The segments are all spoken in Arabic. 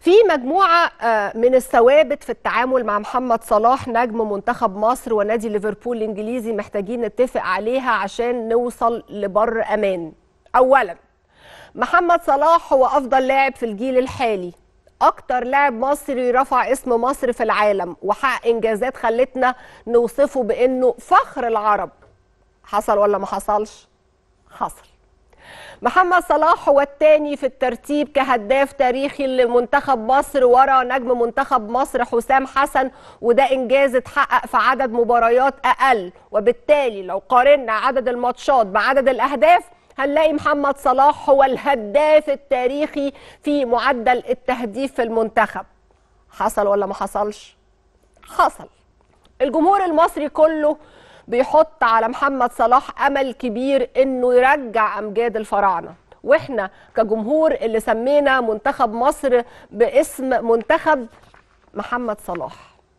في مجموعة من الثوابت في التعامل مع محمد صلاح نجم منتخب مصر ونادي ليفربول الإنجليزي محتاجين نتفق عليها عشان نوصل لبر أمان. أولا، محمد صلاح هو أفضل لاعب في الجيل الحالي، أكتر لاعب مصري رفع اسم مصر في العالم وحقق إنجازات خلتنا نوصفه بأنه فخر العرب. حصل ولا ما حصلش؟ حصل. محمد صلاح هو الثاني في الترتيب كهداف تاريخي لمنتخب مصر ورا نجم منتخب مصر حسام حسن، وده إنجاز اتحقق في عدد مباريات أقل، وبالتالي لو قارنا عدد الماتشات بعدد الأهداف هنلاقي محمد صلاح هو الهداف التاريخي في معدل التهديف في المنتخب. حصل ولا ما حصلش؟ حصل. الجمهور المصري كله بيحط على محمد صلاح أمل كبير إنه يرجع أمجاد الفراعنة، وإحنا كجمهور اللي سمينا منتخب مصر باسم منتخب محمد صلاح.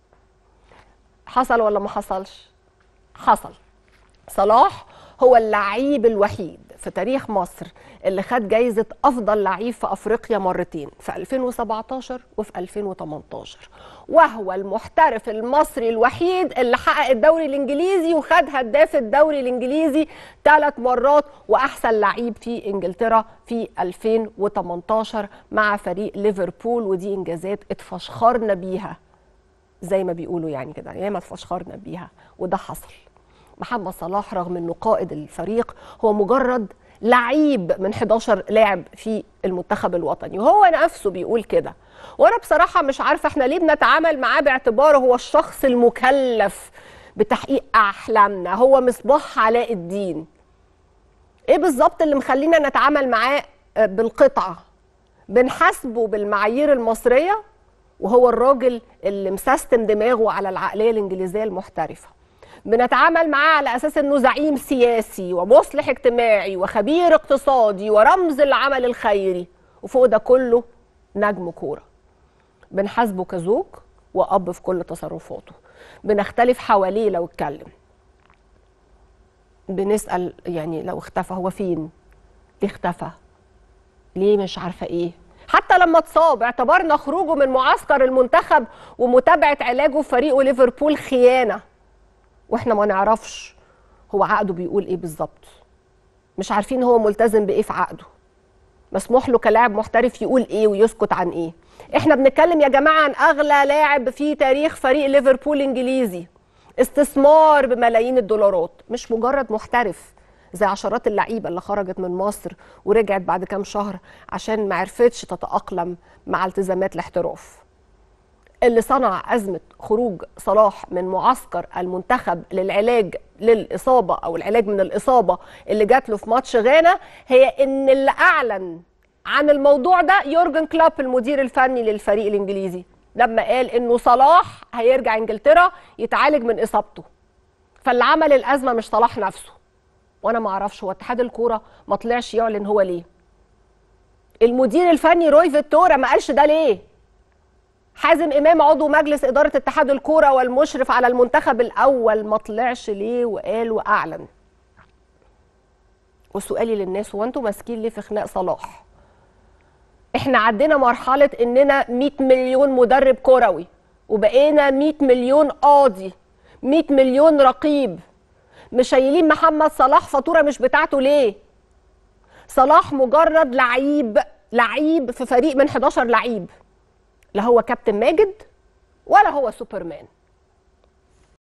حصل ولا ما حصلش؟ حصل. صلاح هو اللعيب الوحيد في تاريخ مصر اللي خد جايزة أفضل لعيب في أفريقيا مرتين، في 2017 وفي 2018، وهو المحترف المصري الوحيد اللي حقق الدوري الإنجليزي وخد هداف الدوري الإنجليزي 3 مرات، وأحسن لعيب في إنجلترا في 2018 مع فريق ليفربول. ودي إنجازات اتفشخرنا بيها زي ما بيقولوا يعني كده، ياما اتفشخرنا بيها وده حصل. محمد صلاح رغم انه قائد الفريق هو مجرد لعيب من 11 لاعب في المنتخب الوطني، وهو نفسه بيقول كده. وانا بصراحه مش عارفه احنا ليه بنتعامل معاه باعتباره هو الشخص المكلف بتحقيق احلامنا، هو مصباح علاء الدين. ايه بالظبط اللي مخلينا نتعامل معاه بالقطعه؟ بنحاسبه بالمعايير المصريه وهو الراجل اللي مسستم دماغه على العقليه الانجليزيه المحترفه. بنتعامل معاه على أساس أنه زعيم سياسي ومصلح اجتماعي وخبير اقتصادي ورمز العمل الخيري، وفوق ده كله نجم كورة. بنحاسبه كزوج وأب في كل تصرفاته، بنختلف حواليه لو اتكلم، بنسأل يعني لو اختفى هو فين؟ ليه اختفى؟ ليه مش عارفة ايه؟ حتى لما اتصاب اعتبرنا خروجه من معسكر المنتخب ومتابعة علاجه في فريقه ليفربول خيانة، واحنا ما نعرفش هو عقده بيقول ايه بالظبط، مش عارفين هو ملتزم بايه في عقده، مسموح له كلاعب محترف يقول ايه ويسكت عن ايه. احنا بنتكلم يا جماعه عن اغلى لاعب في تاريخ فريق ليفربول الانجليزي، استثمار بملايين الدولارات، مش مجرد محترف زي عشرات اللعيبه اللي خرجت من مصر ورجعت بعد كام شهر عشان ما عرفتش تتاقلم مع التزامات الاحتراف. اللي صنع أزمة خروج صلاح من معسكر المنتخب للعلاج للإصابة أو العلاج من الإصابة اللي جات له في ماتش غانا هي إن اللي أعلن عن الموضوع ده يورجن كلوب المدير الفني للفريق الإنجليزي، لما قال إنه صلاح هيرجع إنجلترا يتعالج من إصابته. فاللي عمل الأزمة مش صلاح نفسه، وأنا ما أعرفش هو اتحاد الكورة ما طلعش يعلن هو ليه. المدير الفني روي فيتورا ما قالش ده ليه. حازم إمام عضو مجلس إدارة اتحاد الكورة والمشرف على المنتخب الأول ما طلعش ليه وقال وأعلن. وسؤالي للناس، هو أنتوا ماسكين ليه في خناق صلاح؟ إحنا عدينا مرحلة إننا 100 مليون مدرب كروي وبقينا 100 مليون قاضي، 100 مليون رقيب. مش شايلين محمد صلاح فاتورة مش بتاعته ليه؟ صلاح مجرد لعيب في فريق من 11 لعيب، لا هو كابتن ماجد ولا هو سوبرمان.